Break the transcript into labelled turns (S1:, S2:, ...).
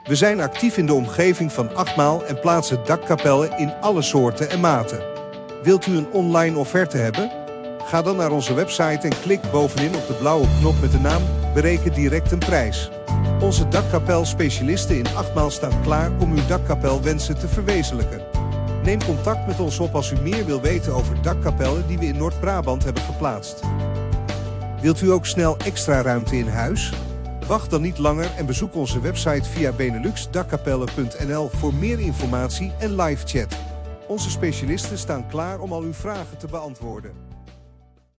S1: We zijn actief in de omgeving van Achtmaal en plaatsen dakkapellen in alle soorten en maten. Wilt u een online offerte hebben? Ga dan naar onze website en klik bovenin op de blauwe knop met de naam Bereken direct een prijs. Onze dakkapelspecialisten in Achtmaal staan klaar om uw dakkapelwensen te verwezenlijken. Neem contact met ons op als u meer wil weten over dakkapellen die we in Noord-Brabant hebben geplaatst. Wilt u ook snel extra ruimte in huis? Wacht dan niet langer en bezoek onze website via beneluxdakkapellen.nl voor meer informatie en live chat. Onze specialisten staan klaar om al uw vragen te beantwoorden.